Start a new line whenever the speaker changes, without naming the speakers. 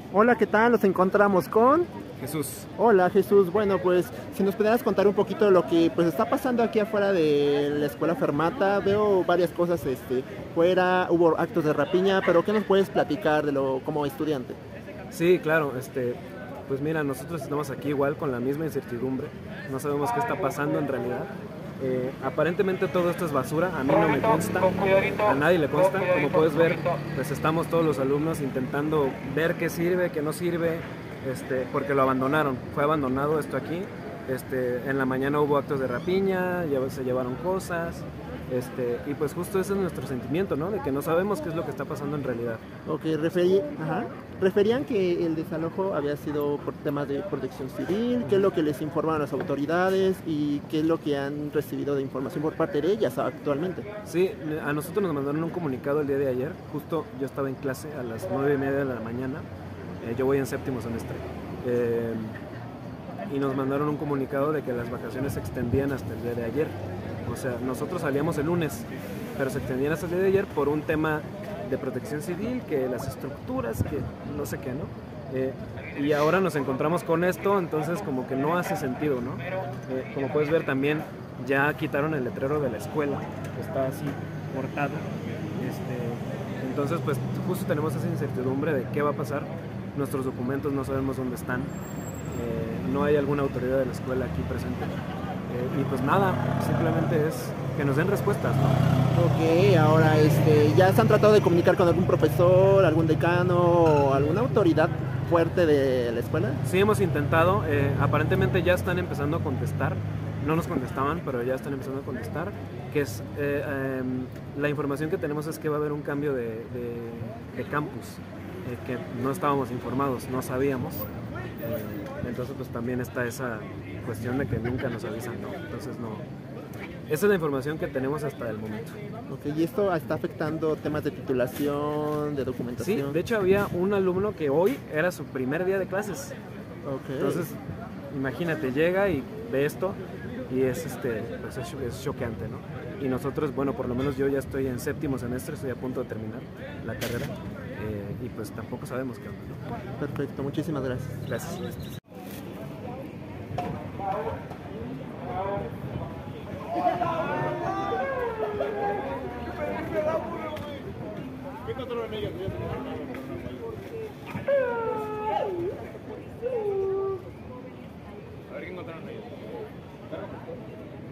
Hola, ¿qué tal? Nos encontramos con
Jesús.
Hola Jesús, bueno pues si nos pudieras contar un poquito de lo que pues está pasando aquí afuera de la escuela Fermata. Veo varias cosas fuera, hubo actos de rapiña, pero ¿qué nos puedes platicar de lo como estudiante?
Sí, claro, pues mira, nosotros estamos aquí igual con la misma incertidumbre, no sabemos qué está pasando en realidad. Aparentemente todo esto es basura, a mí no me consta, a nadie le consta. Como puedes ver, pues estamos todos los alumnos intentando ver qué sirve, qué no sirve, porque lo abandonaron, fue abandonado esto aquí. En la mañana hubo actos de rapiña, se llevaron cosas, y pues justo ese es nuestro sentimiento, ¿no? De que no sabemos qué es lo que está pasando en realidad.
Ok, referían que el desalojo había sido por temas de protección civil. ¿Qué es lo que les informan las autoridades y qué es lo que han recibido de información por parte de ellas actualmente?
Sí, a nosotros nos mandaron un comunicado el día de ayer, justo yo estaba en clase a las 9:30 de la mañana, yo voy en séptimo semestre, y nos mandaron un comunicado de que las vacaciones se extendían hasta el día de ayer. O sea, nosotros salíamos el lunes, pero se extendían hasta el día de ayer por un tema de protección civil, que las estructuras, que no sé qué, ¿no? Y ahora nos encontramos con esto, entonces como que no hace sentido, ¿no? Como puedes ver también ya quitaron el letrero de la escuela, que está así cortado. Entonces pues justo tenemos esa incertidumbre de qué va a pasar. Nuestros documentos no sabemos dónde están, no hay alguna autoridad de la escuela aquí presente. Y pues nada, simplemente es que nos den respuestas, ¿no?
Ok, ahora ¿ya se han tratado de comunicar con algún profesor, algún decano o alguna autoridad fuerte de la escuela?
Sí, hemos intentado, aparentemente ya están empezando a contestar, no nos contestaban, pero ya están empezando a contestar, que es, la información que tenemos es que va a haber un cambio de campus, que no estábamos informados, no sabíamos, entonces pues también está esa cuestión de que nunca nos avisan, ¿no? Entonces no, esa es la información que tenemos hasta el momento.
Ok, ¿y esto está afectando temas de titulación, de documentación?
Sí, de hecho había un alumno que hoy era su primer día de clases.
Okay.
Entonces, imagínate, llega y ve esto y es, pues es choqueante, ¿no? Y nosotros, bueno, por lo menos yo ya estoy en séptimo semestre, estoy a punto de terminar la carrera, y pues tampoco sabemos qué onda, ¿no?
Perfecto, muchísimas gracias.
Gracias. A ver qué encontraron ellos.